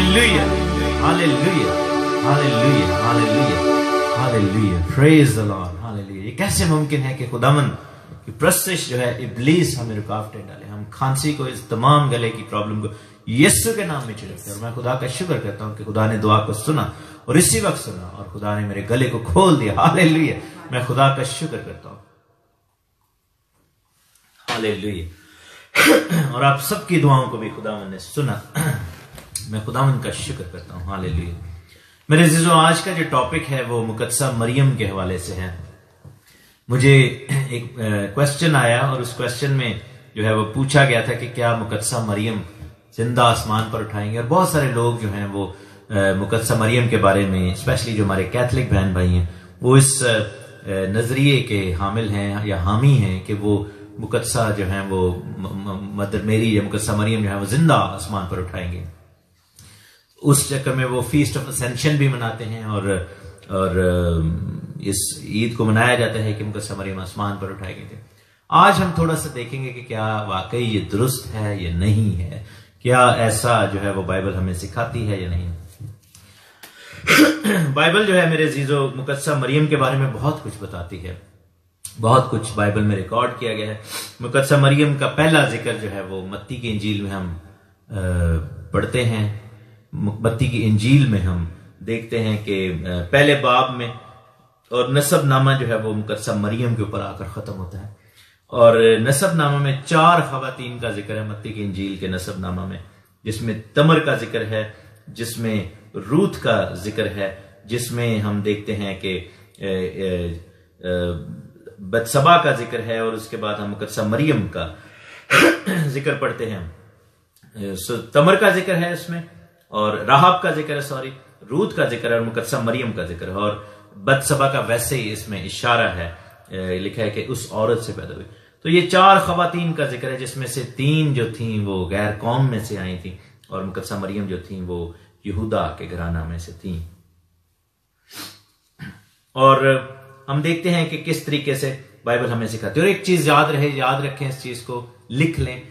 Hallelujah, hallelujah, hallelujah, hallelujah, hallelujah, praise the Lord, hallelujah. ये कैसे मुमकिन है कि खुदावंद की प्रस्तिश जो है इब्लीस हमें रुकावटें डाले, हम खांसी को, इस तमाम गले की प्रॉब्लम को यीशु के नाम में छिड़कते हैं। और मैं खुदा का शुक्र करता हूं कि खुदा ने दुआ को सुना और इसी वक्त सुना और खुदा ने मेरे गले को खोल दिया। हालेलुया, मैं खुदा का शुक्र करता हूं। हालेलुया। और आप सबकी दुआओं को भी खुदावंद ने सुना। मैं खुदावंद का शुक्र करता हूं। हालेलुया। मेरे अजीजों, आज का जो टॉपिक है वो मुकद्दसा मरियम के हवाले से है। मुझे एक क्वेश्चन आया और उस क्वेश्चन में जो है वो पूछा गया था कि क्या मुकद्दसा मरियम जिंदा आसमान पर उठाएंगे। और बहुत सारे लोग जो हैं वो मुकद्दसा मरियम के बारे में, स्पेशली जो हमारे कैथलिक बहन भाई हैं, वो इस नजरिए के हामिल हैं या हामी हैं कि वो मुकद्दसा जो है वो मदर मेरी या मुकद्दसा मरियम जो है वो जिंदा आसमान पर उठाएंगे। उस चक्कर में वो फीस्ट ऑफ असेंशन भी मनाते हैं और इस ईद को मनाया जाता है कि मुकद्दसा मरियम आसमान पर उठाए गए थे। आज हम थोड़ा सा देखेंगे कि क्या वाकई ये दुरुस्त है या नहीं है, क्या ऐसा जो है वो बाइबल हमें सिखाती है या नहीं। बाइबल जो है मेरे अजीजों मुकद्दसा मरियम के बारे में बहुत कुछ बताती है, बहुत कुछ बाइबल में रिकॉर्ड किया गया है। मुकद्दसा मरियम का पहला जिक्र जो है वो मत्ती की इंजील में हम पढ़ते हैं। मत्ती की इंजील में हम देखते हैं कि पहले बाब में, और नसबनामा जो है वो मुकद्दसा मरियम के ऊपर आकर खत्म होता है। और नसबनामा में 4 खवातीन का जिक्र है मत्ती की इंजील के नसबनामा में, जिसमें तमर का जिक्र है, जिसमें रूथ का जिक्र है, जिसमें हम देखते हैं कि बत्सबा का जिक्र है, और उसके बाद हम मुकद्दसा मरियम का जिक्र पढ़ते हैं। तमर का जिक्र है इसमें, और राहब का जिक्र है, सॉरी रूथ का जिक्र है, और मुकद्दसा मरियम का जिक्र है। और बत्सबा का वैसे ही इसमें इशारा है, लिखा है कि उस औरत से पैदा हुई। तो ये 4 खवातीन का जिक्र है, जिसमें से 3 जो थी वो गैर कौम में से आई थी, और मुकद्दसा मरियम जो थी वो यहूदा के घराना में से थी। और हम देखते हैं कि किस तरीके से बाइबल हमें सिखाती है। और एक चीज याद रखें, इस चीज को लिख लें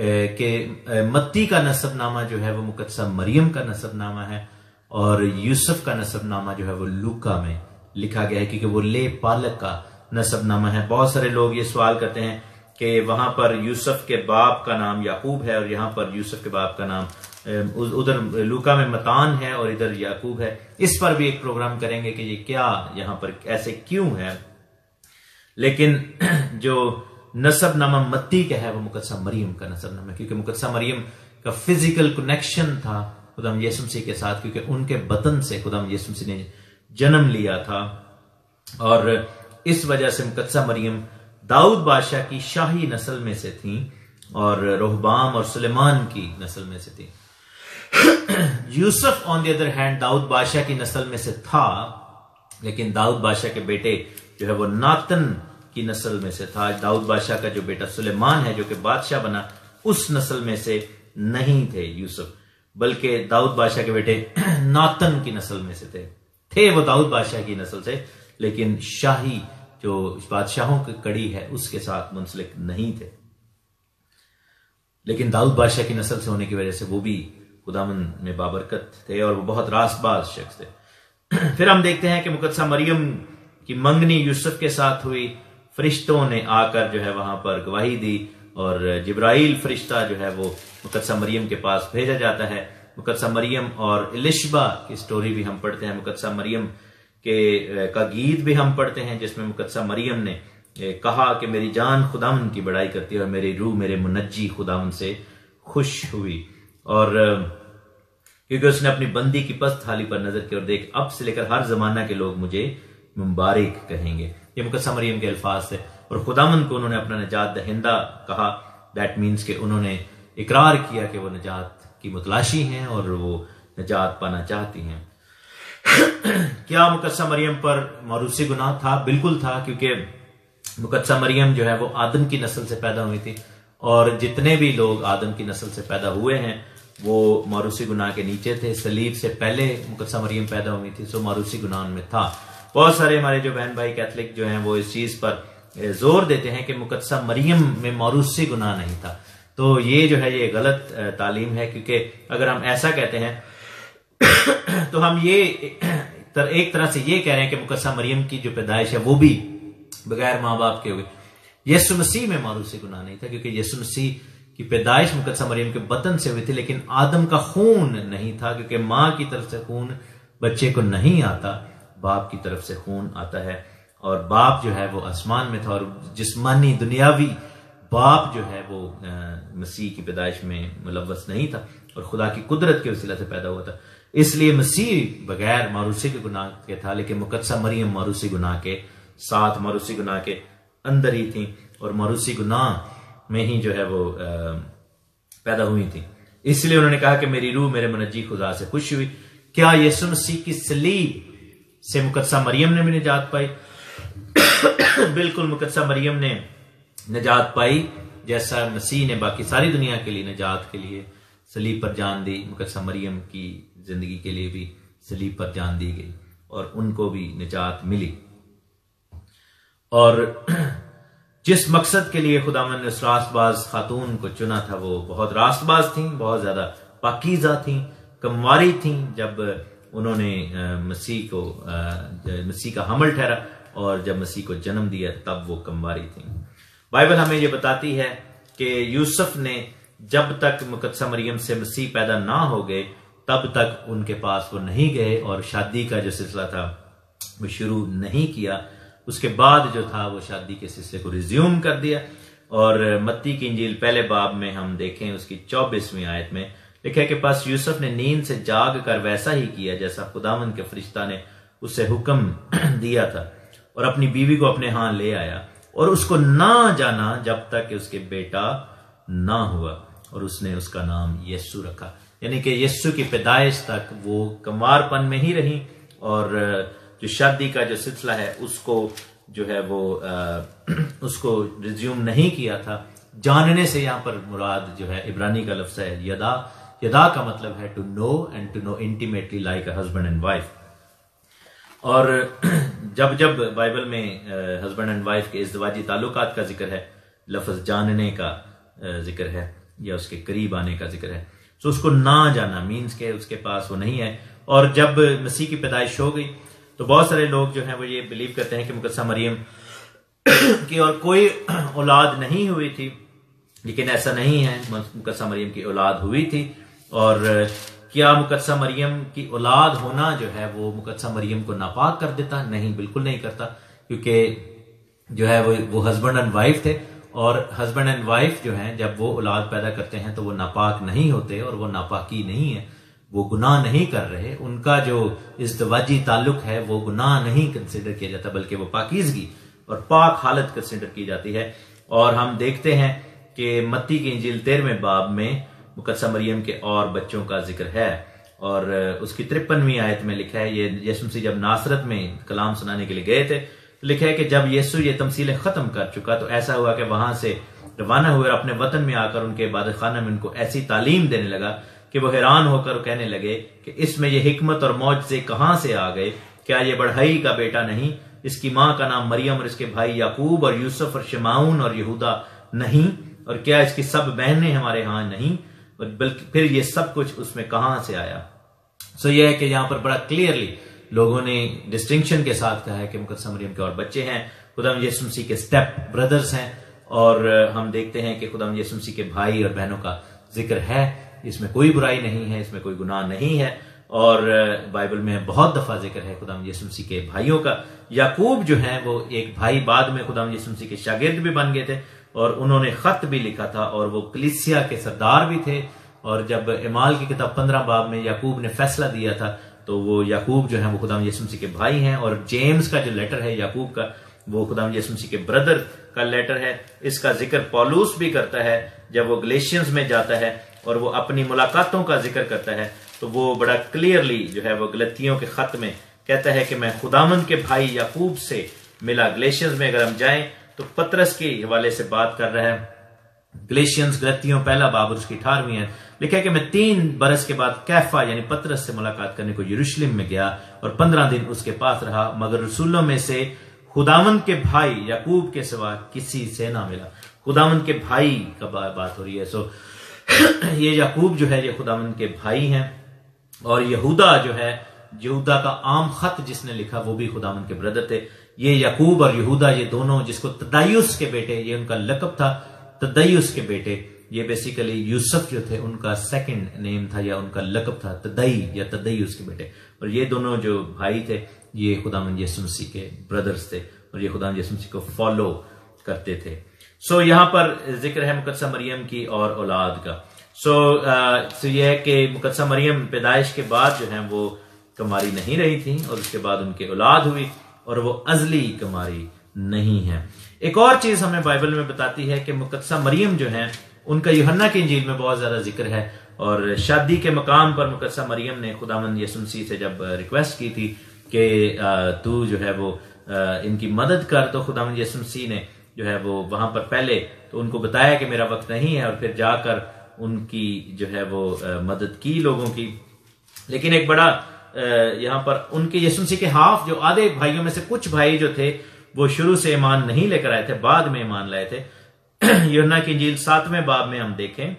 कि मत्ती का नसबनामा जो है वो मुकद्दसा मरियम का नसबनामा है, और यूसुफ का नसबनामा जो है वो लूका में लिखा गया है, क्योंकि वो ले पालक का नसबनामा है। बहुत सारे लोग ये सवाल करते हैं कि वहां पर यूसुफ के बाप का नाम याकूब है और यहां पर यूसुफ के बाप का नाम, उधर लूका में मतान है और इधर याकूब है। इस पर भी एक प्रोग्राम करेंगे कि ये क्या यहां पर ऐसे क्यों है। लेकिन जो नसबनामा मत्ती का है वो मुकद्दसा मरियम का नसबनामा है, क्योंकि मुकद्दसा मरियम का फिजिकल कनेक्शन था खुदाम यीशु मसीह के साथ, क्योंकि उनके बतन से खुदाम यीशु मसीह ने जन्म लिया था। और इस वजह से मुकद्दसा मरियम दाऊद बादशाह की शाही नस्ल में से थी, और रोहबाम और सुलेमान की नस्ल में से थी। Yusuf on the other hand Daud बादशाह की नस्ल में से था, लेकिन दाऊद बादशाह के बेटे जो है वो नातन की नस्ल में से था। दाऊद बादशाह का जो बेटा सुलेमान है जो कि बादशाह बना, उस नस्ल में से नहीं थे यूसुफ, बल्कि दाऊद बादशाह के बेटे नातन की नस्ल में से थे वो दाऊद बादशाह की नस्ल से, लेकिन शाही जो बादशाहों की कड़ी है उसके साथ मुंसलिक नहीं थे। लेकिन दाऊद बादशाह की नस्ल से होने की वजह से वो भी खुदावंद में बाबरकत थे और वो बहुत रासबाज शख्स थे। फिर हम देखते हैं कि मुकद्दसा मरियम की मंगनी यूसुफ के साथ हुई। फरिश्तों ने आकर जो है वहां पर गवाही दी, और जिब्राइल फरिश्ता जो है वो मुकद्दसा मरियम के पास भेजा जाता है। मुकद्दसा मरियम और इलिशबा की स्टोरी भी हम पढ़ते हैं। मुकद्दसा मरियम का गीत भी हम पढ़ते हैं, जिसमें मुकद्दसा मरियम ने कहा कि मेरी जान खुदावंद की बड़ाई करती है और मेरी रूह मेरे मुनज्जी खुदावंद से खुश हुई। और क्योंकि उसने अपनी बंदी की पस्त थाली पर नजर की और देख, अब से लेकर हर जमाना के लोग मुझे मुबारक कहेंगे। ये मुकद्दसा मरियम के अल्फाज थे, और खुदावंद को उन्होंने अपना निजात दहिंदा कहा। दैट मीन्स कि उन्होंने इकरार किया कि वो निजात की मुतलाशी हैं और वो निजात पाना चाहती हैं। क्या मुकद्दसा मरियम पर मौरूसी गुनाह था? बिल्कुल था, क्योंकि मुकद्दसा मरियम जो है वो आदम की नस्ल से पैदा हुई थी, और जितने भी लोग आदम की नस्ल से पैदा हुए हैं वो मौरूसी गुनाह के नीचे थे। सलीब से पहले मुकद्दसा मरियम पैदा हुई थी, सो मौरूसी गुनाह में था। बहुत सारे हमारे जो बहन भाई कैथलिक जो हैं वो इस चीज पर जोर देते हैं कि मुकद्दसा मरियम में मौरूसी गुनाह नहीं था। तो ये जो है ये गलत तालीम है, क्योंकि अगर हम ऐसा कहते हैं तो हम ये एक तरह से ये कह रहे हैं कि मुकद्दसा मरियम की जो पैदाइश है वो भी बगैर माँ बाप के हुए। यीशु मसीह में मारूसी गुनाह नहीं था, क्योंकि यीशु मसीह की पैदाइश मुकद्दसा मरियम के बतन से हुई थी, लेकिन आदम का खून नहीं था, क्योंकि माँ की तरफ से खून बच्चे को नहीं आता, बाप की तरफ से खून आता है। और बाप जो है वो आसमान में था, और जिस्मानी दुनियावी बाप जो है वो मसीह की पैदाइश में मुलव्वस नहीं था, और खुदा की कुदरत के वसीला से पैदा हुआ था। इसलिए मसीह बगैर मारूसी के गुनाह के था, लेकिन मुकद्दसा मरियम मारूसी गुनाह के साथ, मारूसी गुनाह के अंदर ही थी, और मारूसी गुनाह में ही जो है वो पैदा हुई थी। इसलिए उन्होंने कहा कि मेरी रूह मेरे मुनज्जी खुदा से खुश हुई। क्या यीशु मसीह की सलीब से मुकद्दसा मरियम ने भी निजात पाई? बिल्कुल, मुकद्दसा मरियम ने निजात पाई, जैसा मसीह ने बाकी सारी दुनिया के लिए निजात के लिए सलीब पर जान दी, मुकद्दसा मरियम की जिंदगी के लिए भी सलीब पर जान दी गई, और उनको भी निजात मिली। और जिस मकसद के लिए खुदावन ने उस रास्तबाज खातून को चुना था, वो बहुत रास्तबाज थी, बहुत ज्यादा पाकीज़ा थी, कमवारी थी। जब उन्होंने मसीह का हमल ठहरा, और जब मसीह को जन्म दिया, तब वो कमवारी थी। बाइबल हमें ये बताती है कि यूसुफ ने जब तक मुकद्दसा मरियम से मसीह पैदा ना हो गए, तब तक उनके पास वो नहीं गए, और शादी का जो सिलसिला था वो शुरू नहीं किया। उसके बाद जो था वो शादी के सिलसिले को रिज्यूम कर दिया। और मत्ती की इंजील पहले बाब में हम देखें, उसकी 24वीं आयत में लिखा है कि बस यूसुफ ने नींद से जाग कर वैसा ही किया जैसा खुदावंद के फरिश्ता ने उसे हुक्म दिया था, और अपनी बीवी को अपने हाथ ले आया, और उसको ना जाना जब तक कि उसके बेटा ना हुआ, और उसने उसका नाम यीशु रखा। यानी कि यीशु की पैदाइश तक वो कंवारपन में ही रही, और जो शादी का जो सिलसिला है उसको जो है वो उसको रिज्यूम नहीं किया था। जानने से यहां पर मुराद जो है इब्रानी का लफ्ज है यदा। यदा का मतलब है to know, and to know intimately like a husband and wife. और जब जब बाइबल में हस्बैंड एंड वाइफ के इज़्दिवाजी ताल्लुकात का जिक्र है, लफ्ज जानने का जिक्र है या उसके करीब आने का जिक्र है, तो उसको ना जाना मीन्स के उसके पास वो नहीं है। और जब मसीह की पैदाइश हो गई तो बहुत सारे लोग जो हैं वो ये बिलीव करते हैं कि मुकद्दसा मरियम की और कोई औलाद नहीं हुई थी, लेकिन ऐसा नहीं है। मुकद्दसा मरियम की औलाद हुई थी। और क्या मुकद्दसा मरियम की औलाद होना जो है वो मुकद्दसा मरियम को नापाक कर देता? नहीं, बिल्कुल नहीं करता, क्योंकि जो है वो हस्बैंड एंड वाइफ थे, और हस्बैंड एंड वाइफ जो हैं जब वो औलाद पैदा करते हैं तो वो नापाक नहीं होते, और वो नापाकी नहीं है, वो गुनाह नहीं कर रहे। उनका जो इज़्दिवाजी ताल्लुक है वो गुनाह नहीं कंसिडर किया जाता, बल्कि वो पाकीज़गी और पाक हालत कंसिडर की जाती है। और हम देखते हैं कि मत्ती की इंजील 13वें बाब में मुकद्दसा मरियम के और बच्चों का जिक्र है, और उसकी 53वीं आयत में लिखा है, ये यीशु मसीह जब नासरत में कलाम सुनाने के लिए गए थे, तो लिखा है कि जब यीशु ये तमसीलें खत्म कर चुका तो ऐसा हुआ कि वहां से रवाना हुए और अपने वतन में आकर उनके इबादत खाना में उनको ऐसी तालीम देने लगा कि वो हैरान होकर कहने लगे कि इसमें ये हिकमत और मौजज़े कहां से आ गए? क्या ये बढ़ई का बेटा नहीं? इसकी मां का नाम मरियम और इसके भाई याकूब और यूसुफ और शमाउन और यहूदा नहीं? और क्या इसकी सब बहनें हमारे यहाँ नहीं? और बल्कि फिर ये सब कुछ उसमें कहां से आया? सो ये है कि यहाँ पर बड़ा क्लियरली लोगों ने डिस्टिंक्शन के साथ कहा है कि मुकद्दसा मरियम के और बच्चे हैं, खुदावंद यीशु मसीह के स्टेप ब्रदर्स हैं। और हम देखते हैं कि खुदावंद यीशु मसीह के भाई और बहनों का जिक्र है, इसमें कोई बुराई नहीं है, इसमें कोई गुनाह नहीं है। और बाइबल में बहुत दफा जिक्र है खुदावंद यीशु मसीह के भाइयों का। याकूब जो है वो एक भाई, बाद में खुदावंद यीशु मसीह के शागिर्द भी बन गए थे, और उन्होंने खत भी लिखा था, और वो कलीसिया के सरदार भी थे। और जब इमाल की किताब 15 बाब में याकूब ने फैसला दिया था, तो वो याकूब जो है वो खुदावंद यीशु मसीह के भाई हैं। और जेम्स का जो लेटर है याकूब का, वो खुदावंद यीशु मसीह के ब्रदर का लेटर है। इसका जिक्र पौलुस भी करता है जब वो गलेशियंस में जाता है और वो अपनी मुलाकातों का जिक्र करता है, तो वो बड़ा क्लियरली जो है वो गलतियों के खत में कहता है कि मैं खुदावंद के भाई याकूब से मिला। गलेशियंस में अगर हम जाएं तो पतरस के हवाले से बात कर रहा है। गलेशियंस गलतियों पहला बाब उसकी 18वीं है, लिखा है कि मैं 3 बरस के बाद कैफा यानी पतरस से मुलाकात करने को यरूशलेम में गया और 15 दिन उसके पास रहा, मगर रसूलों में से खुदावंद के भाई याकूब के सिवा किसी से ना मिला। खुदावंद के भाई का बात हो रही है। सो ये याकूब जो है ये खुदावंद के भाई हैं, और यहूदा जो है, यहूदा का आम खत जिसने लिखा वो भी खुदावंद के ब्रदर थे। ये याकूब और यहूदा, ये दोनों, जिसको तदायुस के बेटे, ये उनका लकब था, तदायुस के बेटे, ये बेसिकली यूसुफ जो थे उनका सेकंड नेम था या उनका लकब था, तदई या तदायुस के बेटे। और ये दोनों जो भाई थे ये खुदावंद यीशु मसीह के ब्रदर्स थे और ये खुदावंद यीशु मसीह को फॉलो करते थे। सो यहां पर जिक्र है मुकद्दसा मरियम की और औलाद का। सो यह है कि मुकद्दसा मरियम पैदाइश के बाद जो है वो कुमारी नहीं रही थी और उसके बाद उनकी औलाद हुई और वो अजली कुमारी नहीं है। एक और चीज हमें बाइबल में बताती है कि मुकद्दसा मरियम जो है उनका यूहन्ना की इंजील में बहुत ज्यादा जिक्र है। और शादी के मकाम पर मुकद्दसा मरियम ने खुदावंद यीशु मसीह से जब रिक्वेस्ट की थी कि तू जो है वो इनकी मदद कर, तो खुदावंद यीशु मसीह ने जो है वो वहां पर पहले तो उनको बताया कि मेरा वक्त नहीं है और फिर जाकर उनकी जो है वो मदद की लोगों की। लेकिन एक बड़ा यहां पर उनके यीशु मसीह के हाफ जो आधे भाइयों में से कुछ भाई जो थे वो शुरू से ईमान नहीं लेकर आए थे, बाद में ईमान लाए थे। यूहन्ना की इंजील 7वें बाब में हम देखें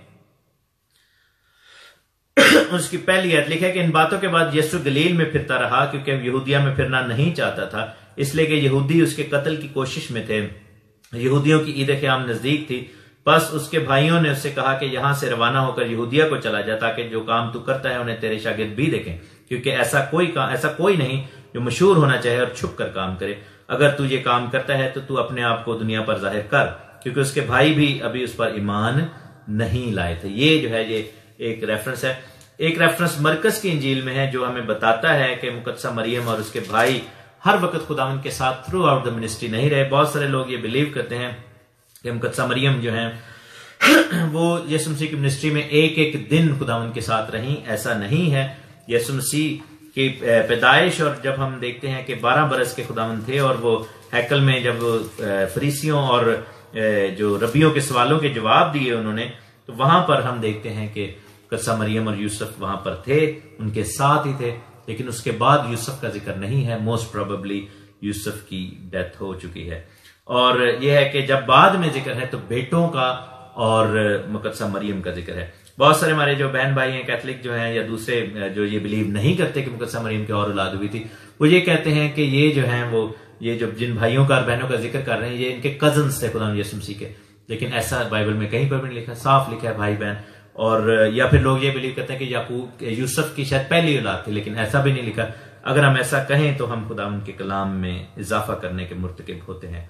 उसकी पहली आयत लिखा है कि इन बातों के बाद यीशु गलील में फिरता रहा क्योंकि यहूदिया में फिरना नहीं चाहता था, इसलिए कि यहूदी उसके कत्ल की कोशिश में थे। यहूदियों की ईद क़याम नजदीक थी। बस उसके भाइयों ने उससे कहा कि यहां से रवाना होकर यहूदिया को चला जा ताकि जो काम तू करता है उन्हें तेरे शागिर्द भी देखें, क्योंकि ऐसा कोई नहीं जो मशहूर होना चाहे और छुप कर काम करे। अगर तू ये काम करता है तो तू अपने आप को दुनिया पर जाहिर कर, क्योंकि उसके भाई भी अभी उस पर ईमान नहीं लाए थे। ये जो है ये एक रेफरेंस है। एक रेफरेंस मरकस की इंजील में है जो हमें बताता है कि मुकद्दसा मरियम और उसके भाई हर वक्त खुदावंद के साथ थ्रू आउट द मिनिस्ट्री नहीं रहे। बहुत सारे लोग ये बिलीव करते हैं कि मुकद्दसा मरियम जो है वो यीशु मसीह की मिनिस्ट्री में एक एक दिन खुदावंद के साथ रही। ऐसा नहीं है। यीशु मसीह की पैदाइश और जब हम देखते हैं कि 12 बरस के खुदावंद थे और वो हैकल में जब फरीसियों और जो रबियों के सवालों के जवाब दिए उन्होंने, तो वहां पर हम देखते हैं कि मुकद्दसा मरियम और यूसुफ वहां पर थे, उनके साथ ही थे। लेकिन उसके बाद यूसुफ का जिक्र नहीं है। मोस्ट प्रोबेबली यूसुफ की डेथ हो चुकी है। और यह है कि जब बाद में जिक्र है तो बेटों का और मुकद्दसा मरियम का जिक्र है। बहुत सारे हमारे जो बहन भाई हैं कैथलिक जो हैं या दूसरे जो ये बिलीव नहीं करते कि मुकद्दसा मरियम की और औलाद हुई थी, वो ये कहते हैं कि ये जो हैं वो ये जो जिन भाइयों का और बहनों का जिक्र कर रहे हैं ये इनके कजन्स थे खुदा यीशु मसीह के। लेकिन ऐसा बाइबल में कहीं पर भी नहीं लिखा, साफ लिखा है भाई बहन। और या फिर लोग ये बिलीव करते हैं कि याकूब यूसुफ की शायद पहली औलाद थी, लेकिन ऐसा भी नहीं लिखा। अगर हम ऐसा कहें तो हम खुदा उनके कलाम में इजाफा करने के मुर्तकिब होते हैं।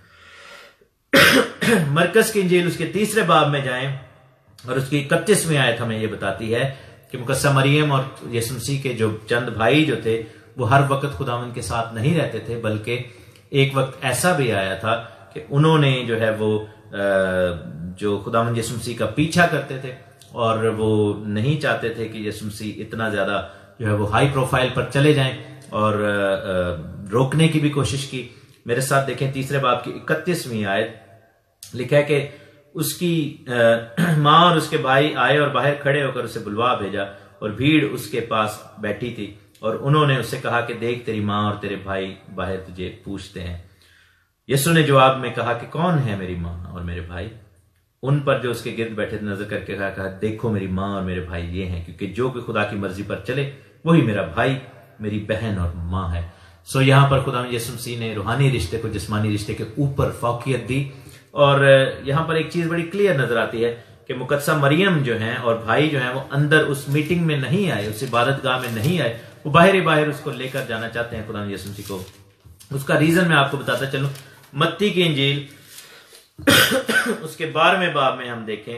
मरकस की इंजील उसके 3 बाब में जाएं और उसकी 31वीं आयत हमें यह बताती है कि मुकद्दसा मरियम और यीशु मसीह के जो चंद भाई जो थे वो हर वक्त खुदावंद के साथ नहीं रहते थे, बल्कि एक वक्त ऐसा भी आया था कि उन्होंने जो है वो जो खुदावंद यीशु मसीह का पीछा करते थे और वो नहीं चाहते थे कि यीशु मसीह इतना ज्यादा जो है वो हाई प्रोफाइल पर चले जाएं और रोकने की भी कोशिश की। मेरे साथ देखें 3 बाब की 31वीं आयत। लिखा है कि उसकी माँ और उसके भाई आए और बाहर खड़े होकर उसे बुलवा भेजा और भीड़ उसके पास बैठी थी और उन्होंने उससे कहा कि देख तेरी माँ और तेरे भाई बाहर तुझे पूछते हैं। यीशु ने जवाब में कहा कि कौन है मेरी माँ और मेरे भाई? उन पर जो उसके गिर्द बैठे थे नजर करके कहा देखो मेरी माँ और मेरे भाई ये हैं, क्योंकि जो कोई खुदा की मर्जी पर चले वही मेरा भाई, मेरी बहन और माँ है। सो यहाँ पर खुदा यीशु मसीह ने रूहानी रिश्ते को जिस्मानी रिश्ते के ऊपर फौकियत दी। और यहाँ पर एक चीज बड़ी क्लियर नजर आती है कि मुकद्दसा मरियम जो है और भाई जो है वो अंदर उस मीटिंग में नहीं आए, उस इबादतगाह में नहीं आए, वो बाहर ही बाहर उसको लेकर जाना चाहते हैं खुदा यीशु मसीह को। उसका रीजन मैं आपको बताता चलूं। मत्ती की इंजील उसके 12वें बाब में हम देखें,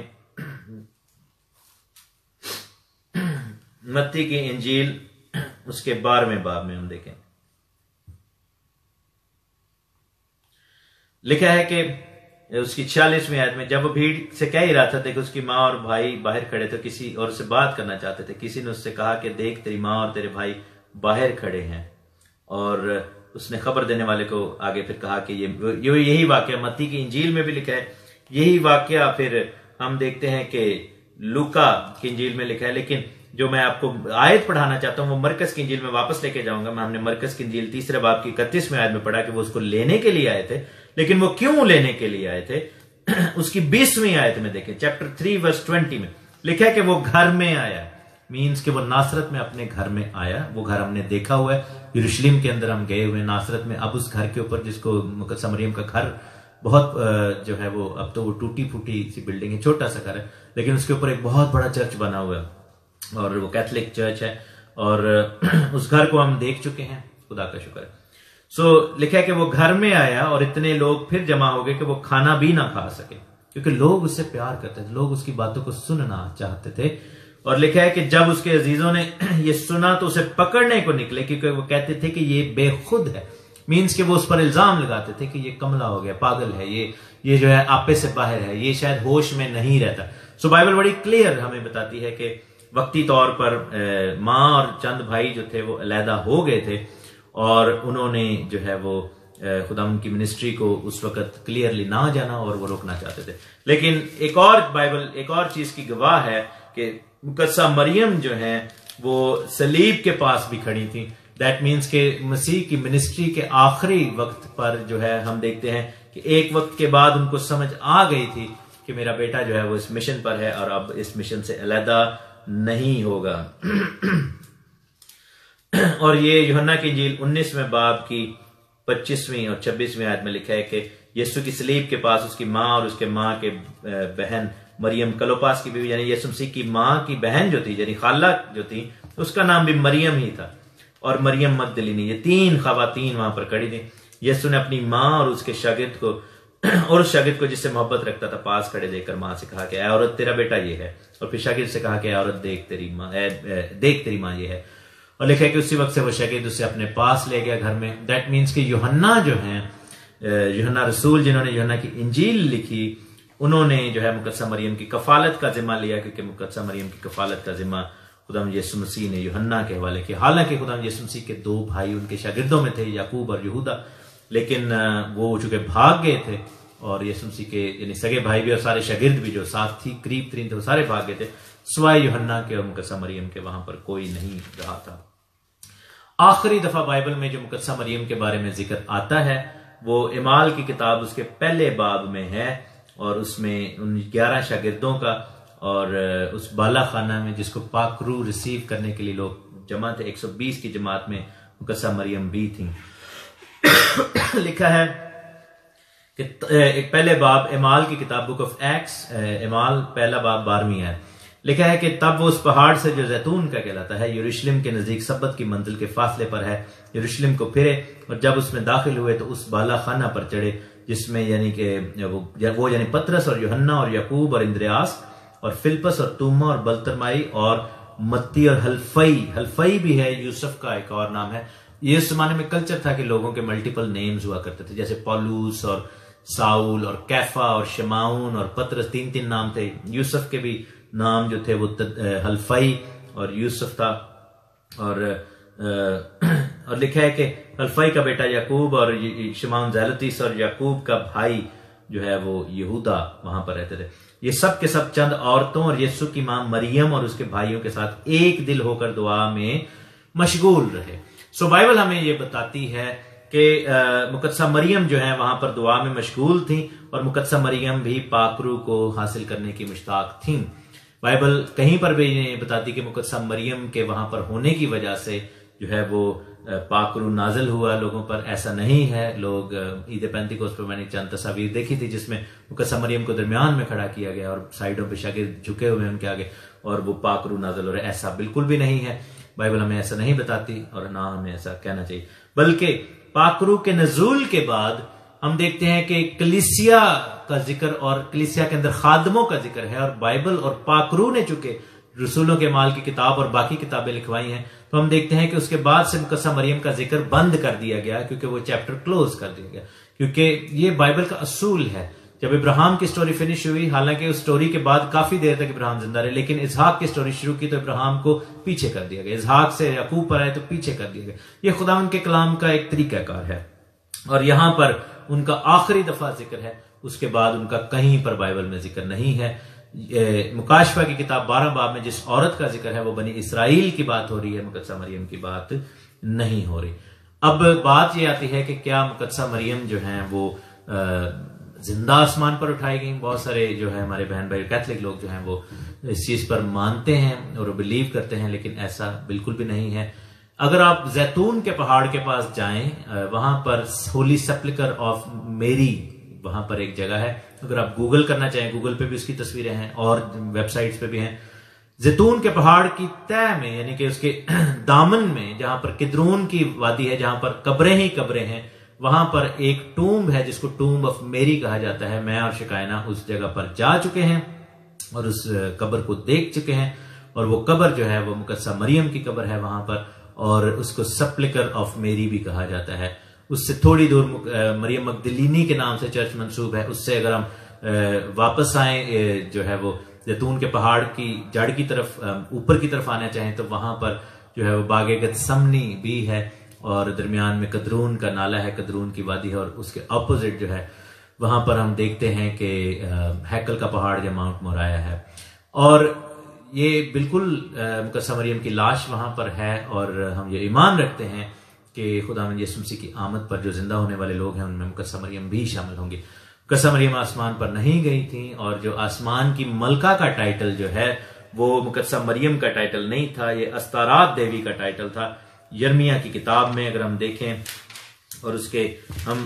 मत्ती की इंजील उसके 12वें बाब में हम देखें, लिखा है कि उसकी 46वीं आयत में जब वो भीड़ से कह ही रहा था, देखो उसकी माँ और भाई बाहर खड़े थे, किसी और से बात करना चाहते थे। किसी ने उससे कहा कि देख तेरी माँ और तेरे भाई बाहर खड़े हैं। और उसने खबर देने वाले को आगे फिर कहा कि ये यही वाकया मत्ती की इंजील में भी लिखा है। यही वाकया फिर हम देखते हैं कि लूका की इंजील में लिखा है। लेकिन जो मैं आपको आयत पढ़ाना चाहता हूं वो मरकस की इंजील में वापस लेके जाऊंगा। मैं हमने मरकस की इंजील 3 बाब की 31वें आयत में पढ़ा कि वो उसको लेने के लिए आए थे। लेकिन वो क्यों लेने के लिए आए थे उसकी 20वीं आयत में देखें, चैप्टर 3 वर्स 20 में लिखा है कि वो घर में आया। मीन्स कि वो नासरत में अपने घर में आया। वो घर हमने देखा हुआ है, यरूशलेम के अंदर हम गए हुए, नासरत में। अब उस घर के ऊपर, जिसको मुकद्दसा मरियम का घर बहुत जो है वो, अब तो वो टूटी फूटी सी बिल्डिंग है, छोटा सा घर है, लेकिन उसके ऊपर एक बहुत बड़ा चर्च बना हुआ है और वो कैथोलिक चर्च है। और उस घर को हम देख चुके हैं, खुदा का शुक्र है। सो लिखा है कि वो घर में आया और इतने लोग फिर जमा हो गए कि वो खाना भी ना खा सके, क्योंकि लोग उससे प्यार करते थे, लोग उसकी बातों को सुनना चाहते थे। और लिखा है कि जब उसके अजीजों ने ये सुना तो उसे पकड़ने को निकले, क्योंकि वो कहते थे कि ये बेखुद है, मीन्स कि वो उस पर इल्जाम लगाते थे कि ये कमला हो गया, पागल है, ये जो है आपे से बाहर है, ये शायद होश में नहीं रहता। सो बाइबल बड़ी क्लियर हमें बताती है कि वक्ती तौर पर माँ और चंद भाई जो थे वो अलहदा हो गए थे और उन्होंने जो है वो खुदा की मिनिस्ट्री को उस वक्त क्लियरली ना जाना और वो रोकना चाहते थे। लेकिन एक और बाइबल एक और चीज की गवाह है कि मुकद्दसा मरियम जो है वो सलीब के पास भी खड़ी थी। दैट मीन्स के मसीह की मिनिस्ट्री के आखिरी वक्त पर जो है हम देखते हैं कि एक वक्त के बाद उनको समझ आ गई थी कि मेरा बेटा जो है वो इस मिशन पर है और अब इस मिशन से अलहदा नहीं होगा। और ये यूहन्ना की इंजील 19वें बाब की 25वीं और 26वीं आयत में लिखा है कि यीशु की सलीब के पास उसकी माँ और उसके माँ के बहन मरियम क्लोपास की बीवी, यानी यीशु मसीह की माँ की बहन जो थी, यानी खाला जो थी, उसका नाम भी मरियम ही था, और मरियम मगदलीनी, ये 3 खवातीन वहां पर खड़ी थी। यीशु ने अपनी माँ और उसके शागिर्द को और उस शागिर्द को जिससे मोहब्बत रखता था पास खड़े देखकर माँ से कहा कि ऐ औरत तेरा बेटा ये है, और फिर शागिर्द से कहा कि ऐ औरत देख तेरी माँ ये है। और लिखा है कि उसी वक्त से वो शागिर्द उसे अपने पास ले गया घर में। दैट मीन्स कि यूहन्ना जो है, यूहन्ना रसूल जिन्होंने यूहन्ना की इंजील लिखी, उन्होंने जो है मुकद्दसा मरियम की कफालत का जिम्मा लिया, क्योंकि मुकद्दसा मरियम की कफालत का जिम्मा खुदावंद यीशु मसीह ने यूहन्ना के हवाले किया। हालांकि खुदावंद यीशु मसीह के 2 भाई उनके शागिर्दों में थे, याकूब और यहूदा, लेकिन वो चूंकि भाग गए थे और यीशु मसीह के यानी सगे भाई भी और सारे शागिर्द भी जो साथ थी करीब 3 थे, वो सारे भाग गए थे, सिवाय यूहन्ना के और मुकद्दसा मरियम के वहां पर कोई नहीं रहा था। आखिरी दफा बाइबल में जो मुकद्दसा मरियम के बारे में जिक्र आता है वो इमाल की किताब उसके पहले बाब में है, और उसमें उन 11 शागिर्दों का और उस बाला खाना में जिसको पाक रूह रिसीव करने के लिए लोग जमा थे, 120 की जमात में मुकद्दसा मरियम भी थी। लिखा है कि एक पहले बाब इमाल की किताब बुक ऑफ एक्ट्स, इमाल पहला बाब 12वीं है। लिखा है कि तब वो उस पहाड़ से जो जैतून का कहलाता है यरूशलेम के नजदीक सब्बत की मंजिल के फासले पर है, यरूशलेम को फिरे, और जब उसमें दाखिल हुए तो उस बाला खाना पर चढ़े जिसमें यानी कि वो यानी पतरस और यूहन्ना और याकूब और इंद्रियास और फिलिपस और तूमा और बलतरमाई और मत्ती और हल्फई भी है, यूसुफ का एक और नाम है। ये उस जमाने में कल्चर था कि लोगों के मल्टीपल नेम्स हुआ करते थे, जैसे पौलुस और साउल और कैफा और शमाउन और पतरस, 3 नाम थे। यूसुफ के भी नाम जो थे वो हल्फई और यूसुफ था। और लिखा है कि हल्फई का बेटा याकूब और शमाउन ज़ैलतीस और याकूब का भाई जो है वो यहूदा वहां पर रहते थे। ये सब के सब चंद औरतों और यीशु की मां मरियम और उसके भाइयों के साथ एक दिल होकर दुआ में मशगूल रहे। सो बाइबल हमें ये बताती है कि मुकद्दसा मरियम जो है वहां पर दुआ में मशगूल थी, और मुकद्दसा मरियम भी पाक रूह को हासिल करने की मुश्ताक थी। बाइबल कहीं पर भी ये बताती कि मुकद्दसा मरियम के वहां पर होने की वजह से जो है वो पाक रूह नाजिल हुआ लोगों पर, ऐसा नहीं है। लोग ईद पेंतिकोस्त पर मैंने चंद तस्वीर देखी थी जिसमें मुकद्दसा मरियम को दरमियान में खड़ा किया गया और साइडों पे शागिर्द झुके हुए उनके आगे, और वो पाक रूह नाजिल हो रहा है। ऐसा बिल्कुल भी नहीं है, बाइबल हमें ऐसा नहीं बताती और ना हमें ऐसा कहना चाहिए। बल्कि पाक रूह के नज़ूल के बाद हम देखते हैं कि कलीसिया का जिक्र और कलीसिया के अंदर खादमों का जिक्र है, और बाइबल और पाक रूह ने चूंकि रसूलों के माल की किताब और बाकी किताबें लिखवाई हैं, तो हम देखते हैं कि उसके बाद से मुकद्दसा मरियम का जिक्र बंद कर दिया गया, क्योंकि वो चैप्टर क्लोज कर दिया गया, क्योंकि ये बाइबल का असूल है। जब इब्राहिम की स्टोरी फिनिश हुई, हालांकि उस स्टोरी के बाद काफी देर तक इब्राहिम जिंदा रहे, लेकिन इसहाक की स्टोरी शुरू की तो इब्राहिम को पीछे कर दिया गया, इसहाक से याकूब पर आए तो पीछे कर दिया गया। ये खुदावंद के कलाम का एक तरीकाकार है, और यहां पर उनका आखिरी दफा जिक्र है, उसके बाद उनका कहीं पर बाइबल में जिक्र नहीं है। मुकाशफा की किताब 12 बाब में जिस औरत का जिक्र है वो बनी इसराइल की बात हो रही है, मुकद्दसा मरियम की बात नहीं हो रही। अब बात ये आती है कि क्या मुकद्दसा मरियम जो है वो जिंदा आसमान पर उठाई गई। बहुत सारे जो है हमारे बहन भाई कैथलिक लोग जो हैं वो इस चीज पर मानते हैं और बिलीव करते हैं, लेकिन ऐसा बिल्कुल भी नहीं है। अगर आप जैतून के पहाड़ के पास जाएं, वहां पर होली सेप्लिकर ऑफ मेरी वहां पर एक जगह है। अगर आप गूगल करना चाहें, गूगल पे भी उसकी तस्वीरें हैं और वेबसाइट्स पे भी हैं। जैतून के पहाड़ की तह में, यानी कि उसके दामन में, जहां पर किद्रोन की वादी है, जहां पर कब्रें ही कब्रें हैं, वहां पर एक टूम्ब है जिसको टूम्ब ऑफ मेरी कहा जाता है। मैं और शिकायना उस जगह पर जा चुके हैं और उस कब्र को देख चुके हैं, और वो कब्र जो है वो मुकद्दसा मरियम की कब्र है वहां पर, और उसको सेप्लिकर ऑफ मेरी भी कहा जाता है। उससे थोड़ी दूर मरियम मगदलीनी के नाम से चर्च मंसूब है। उससे अगर हम वापस आए जो है वो जैतून के पहाड़ की जड़ की तरफ, ऊपर की तरफ आना चाहें, तो वहां पर जो है वो बागे गतसमनी भी है, और दरमियान में कदरून का नाला है, कदरून की वादी है, और उसके ऑपोजिट जो है वहां पर हम देखते हैं कि हैकल का पहाड़ जो माउंट मोराया है। और ये बिल्कुल मुकद्दसा मरियम की लाश वहां पर है, और हम ये ईमान रखते हैं कि खुदावंद यीशु मसीह की आमद पर जो जिंदा होने वाले लोग हैं उनमें मुकद्दसा मरियम भी शामिल होंगी। मुकद्दसा मरियम आसमान पर नहीं गई थी, और जो आसमान की मलका का टाइटल जो है वो मुकद्दसा मरियम का टाइटल नहीं था, ये अस्तारात देवी का टाइटल था। यर्मिया की किताब में अगर हम देखें और उसके हम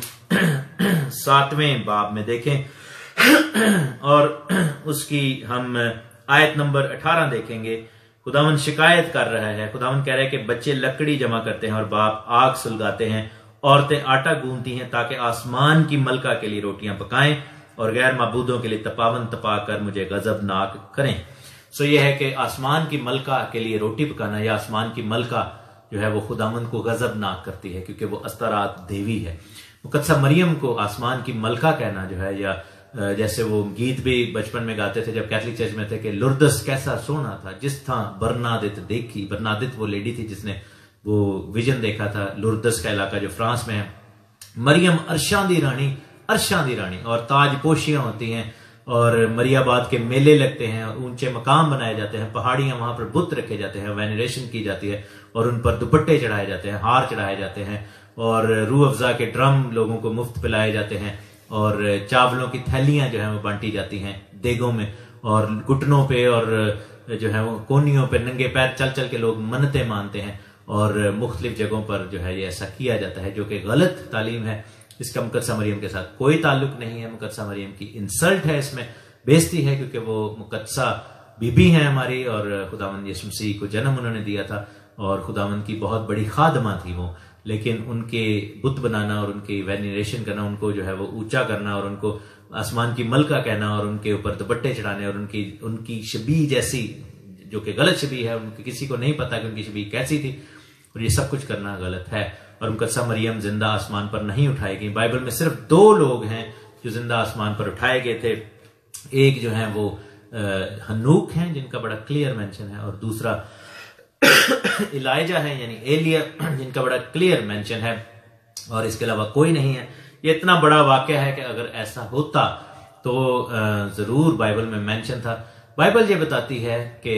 7वें बाब में देखें और उसकी हम आयत नंबर 18 देखेंगे, खुदावन शिकायत कर रहा है। खुदावन कह रहा है कि बच्चे लकड़ी जमा करते हैं और बाप आग सुलगाते हैं, औरतें आटा गूंथती हैं ताकि आसमान की मलका के लिए रोटियां पकाएं और गैर माबूदों के लिए तपावन तपाकर मुझे गजबनाक करें। सो यह है कि आसमान की मलका के लिए रोटी पकाना, या आसमान की मलका जो है वो खुदावंद को गजबनाक करती है, क्योंकि वो अस्तारात देवी है। मुकद्दसा मरियम को आसमान की मलका कहना जो है, या जैसे वो गीत भी बचपन में गाते थे जब कैथलिक चर्च में थे कि लुर्दस कैसा सोना था जिस था बरनादित देखी। बरनादित वो लेडी थी जिसने वो विजन देखा था, लुर्दस का इलाका जो फ्रांस में है। मरियम अर्शां दी रानी, अर्शां दी रानी, और ताज पोशियां होती हैं, और मरियाबाद के मेले लगते हैं, ऊंचे मकाम बनाए जाते हैं, पहाड़ियां, वहां पर बुत रखे जाते हैं, वेनरेशन की जाती है, और उन पर दुपट्टे चढ़ाए जाते हैं, हार चढ़ाए जाते हैं, और रूह अफजा के ड्रम लोगों को मुफ्त पिलाए जाते हैं, और चावलों की थैलियां जो है वो बांटी जाती हैं देगों में, और घुटनों पे और जो है वो कोनियों पे नंगे पैर चल चल के लोग मन्नतें मानते हैं, और मुख्तलिफ जगहों पर जो है ये ऐसा किया जाता है, जो कि गलत तालीम है। इसका मुकद्दसा मरियम के साथ कोई ताल्लुक नहीं है। मुकद्दसा मरियम की इंसल्ट है, इसमें बेइज्जती है, क्योंकि वो मुकद्दसा बीबी है हमारी, और खुदावंद यीशु मसीह को जन्म उन्होंने दिया था, और खुदावंद की बहुत बड़ी खादमा थी वो। लेकिन उनके बुत बनाना और उनकी वेनरेशन करना, उनको जो है वो ऊंचा करना, और उनको आसमान की मलका कहना, और उनके ऊपर दुपट्टे चढ़ाने, और उनकी शबी जैसी जो कि गलत शबी है, उनकी किसी को नहीं पता कि उनकी शबी कैसी थी, और ये सब कुछ करना गलत है। और मुकद्दसा मरियम जिंदा आसमान पर नहीं उठाई गई। बाइबल में सिर्फ 2 लोग हैं जो जिंदा आसमान पर उठाए गए थे। एक जो है वो हनूक हैं जिनका बड़ा क्लियर मेंशन है, और दूसरा इलाइजा है यानी एलिया जिनका बड़ा क्लियर मेंशन है, और इसके अलावा कोई नहीं है। ये इतना बड़ा वाकया है कि अगर ऐसा होता तो जरूर बाइबल में मेंशन था। बाइबल ये बताती है कि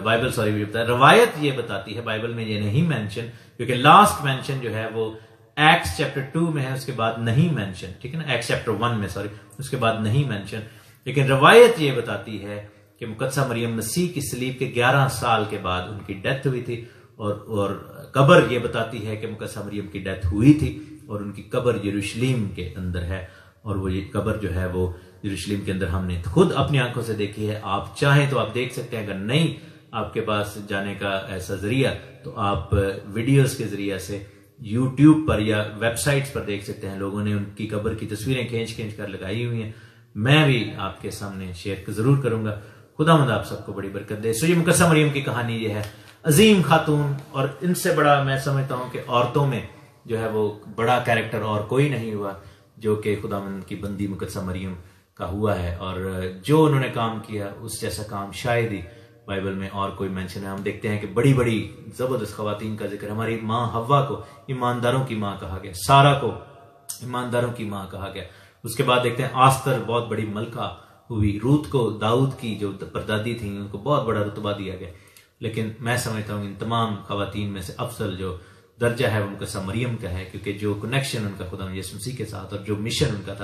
रवायत ये बताती है, बाइबल में ये नहीं मेंशन, क्योंकि लास्ट मेंशन जो है वो एक्ट्स चैप्टर 2 में है, उसके बाद नहीं मेंशन, ठीक है ना, एक्ट्स चैप्टर 1 में, उसके बाद नहीं मेंशन। लेकिन रवायत ये बताती है कि मुकद्दसा मरियम मसीह की सलीब के 11 साल के बाद उनकी डेथ हुई थी, और कब्र ये बताती है कि मुकद्दसा मरियम की डेथ हुई थी, और उनकी कब्र यरूशलेम के अंदर है, और वो ये कब्र जो है वो यरूशलेम के अंदर हमने खुद अपनी आंखों से देखी है। आप चाहें तो आप देख सकते हैं, अगर नहीं आपके पास जाने का ऐसा जरिया, तो आप वीडियोस के जरिए से यूट्यूब पर या वेबसाइट्स पर देख सकते हैं। लोगों ने उनकी कब्र की तस्वीरें खींच कर लगाई हुई हैं, मैं भी आपके सामने शेयर जरूर करूंगा। खुदावंद आप सबको बड़ी बरकत दे। सो ये मुकद्दसा मरियम की कहानी ये है, अजीम खातून, और इनसे बड़ा मैं समझता हूं कि औरतों में जो है वो बड़ा कैरेक्टर और कोई नहीं हुआ जो कि खुदावंद की बंदी मुकद्दसा मरियम का हुआ है, और जो उन्होंने काम किया उस जैसा काम शायद ही बाइबल में और कोई मेंशन है। हम देखते हैं कि बड़ी बड़ी जबरदस्त खवातीन का जिक्र, हमारी माँ हव्वा को ईमानदारों की माँ कहा गया, सारा को ईमानदारों की माँ कहा गया। उसके बाद देखते हैं आस्तर बहुत बड़ी मलका हुई, रूत को दाऊद की जो परदादी थी उनको बहुत बड़ा रुतबा दिया गया। लेकिन मैं समझता हूँ इन तमाम खवातीन में से अफसल जो दर्जा है वो मुकद्दसा मरियम का है, क्योंकि जो कनेक्शन उनका खुदा यीशु मसीह के साथ और जो मिशन उनका था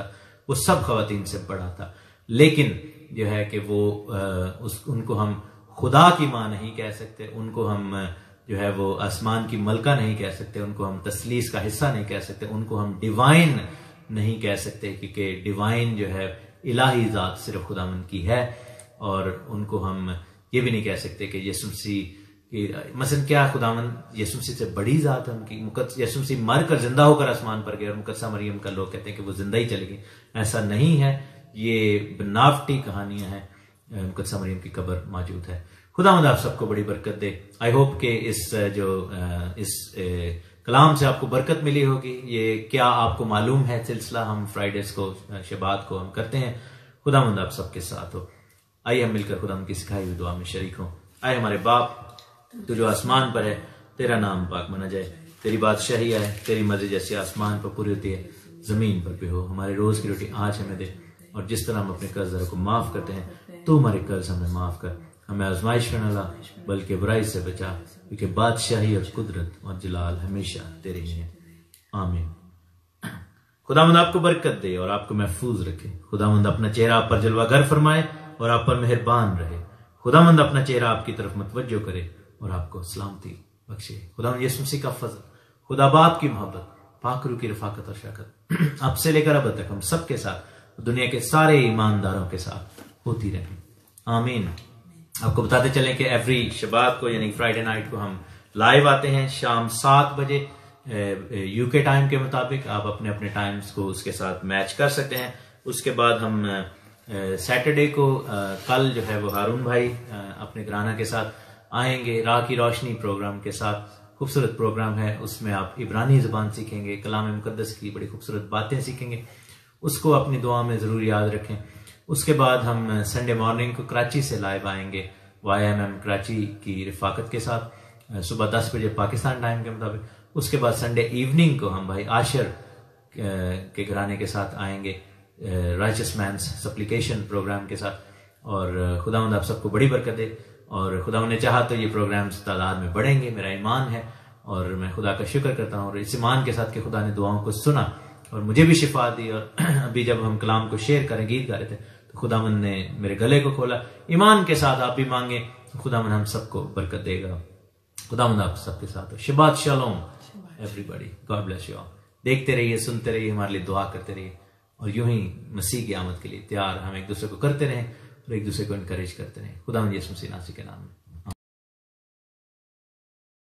वो सब खवातीन से बड़ा था। लेकिन जो है कि वो उनको हम खुदा की माँ नहीं कह सकते, उनको हम जो है वो आसमान की मलका नहीं कह सकते, उनको हम तस्लीस का हिस्सा नहीं कह सकते, उनको हम डिवाइन नहीं कह सकते, क्योंकि डिवाइन जो है इलाही जात सिर्फ खुदावंद की है। और उनको हम ये भी नहीं कह सकते कि यीशु मसीह मसलन क्या खुदावंद यीशु मसीह से बड़ी जात है उनकी। यीशु मसीह मर कर जिंदा होकर आसमान पर गए और मुकद्दसा मरियम का लोग कहते हैं कि वो जिंदा ही चली गई। ऐसा नहीं है, ये बनावटी कहानियां हैं। मुकद्दसा मरियम की कब्र मौजूद है। खुदावंद आप सबको बड़ी बरकत दे। आई होप कि इस कलाम से आपको बरकत मिली होगी। ये क्या आपको मालूम है सिलसिला हम फ्राइडेज को शबात को हम करते हैं। खुदावंद आप सबके साथ हो। आइए हम मिलकर खुदावंद की सिखाई हुई दुआ में शरीक हों। आए हमारे बाप, तू जो आसमान पर है, तेरा नाम पाक मना जाए, तेरी बादशाही आए, तेरी मर्जी जैसे आसमान पर पूरी होती है जमीन पर भी हो। हमारे रोज की रोटी आज हमें दे, और जिस तरह हम अपने कर्जदारों को माफ करते हैं, तू हमारे कर्ज हमें माफ कर। हमें आजमाइश में न ला, बल्कि बुराई से बचा, क्योंकि बादशाही और कुदरत और जलाल हमेशा तेरे ही है। आमीन। खुदावंद आपको बरकत दे और आपको महफूज रखे। खुदावंद अपना चेहरा आप पर जलवागर फरमाए और आप पर मेहरबान रहे। खुदावंद अपना चेहरा आपकी तरफ मुतवज्जो करे और आपको सलामती बख्शे। खुदावंद यीशु मसीह का फजल, खुदा बाप की मोहब्बत, पाक रूह की रफाकत और शफकत अब से लेकर अब तक हम सबके साथ, दुनिया के सारे ईमानदारों के साथ होती रहे। आमीन। आपको बताते चलें कि एवरी शबात को यानी फ्राइडे नाइट को हम लाइव आते हैं शाम 7 बजे यूके टाइम के मुताबिक। आप अपने अपने टाइम्स को उसके साथ मैच कर सकते हैं। उसके बाद हम सैटरडे को कल जो है वो हारून भाई अपने घराना के साथ आएंगे राह की रोशनी प्रोग्राम के साथ। खूबसूरत प्रोग्राम है, उसमें आप इब्रानी जुबान सीखेंगे, कलाम मुकद्दस की बड़ी खूबसूरत बातें सीखेंगे। उसको अपनी दुआ में जरूर याद रखें। उसके बाद हम संडे मॉर्निंग को कराची से लाइव आएंगे YMM कराची की रिफाकत के साथ सुबह 10 बजे पाकिस्तान टाइम के मुताबिक। उसके बाद संडे इवनिंग को हम भाई आशिर के घराने के साथ आएंगे राइचस मैन्स सप्लिकेशन प्रोग्राम के साथ। और खुदावंद आप सबको बड़ी बरकत दे। और खुदावंद ने चाहा तो ये प्रोग्राम्स तादाद में बढ़ेंगे, मेरा ईमान है। और मैं खुदा का शुक्र करता हूँ और इस ईमान के साथ कि खुदा ने दुआओं को सुना और मुझे भी शिफा दी। और अभी जब हम कलाम को शेयर करें, गीत गा रहे थे, तो खुदावंद ने मेरे गले को खोला। ईमान के साथ आप भी मांगे, खुदावंद हम सबको बरकत देगा। खुदावंद आप सबके साथ हो। Shabbat shalom everybody, God bless you all. देखते रहिए, सुनते रहिए, हमारे लिए दुआ करते रहिए और यूं ही मसीह की आमद के लिए तैयार हम एक दूसरे को करते रहें और एक दूसरे को इनकरेज करते रहें। खुदावंद यीशु मसीह नासी के नाम में।